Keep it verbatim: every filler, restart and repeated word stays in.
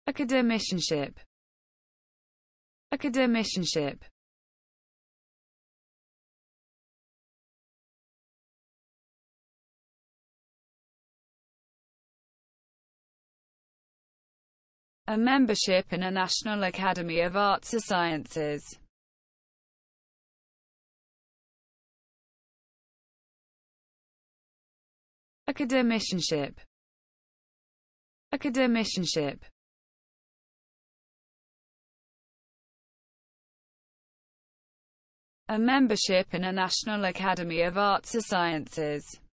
Academicianship. Academicianship. A membership in a National Academy of Arts or Sciences. Academicianship. Academicianship. A membership in a National Academy of Arts or Sciences.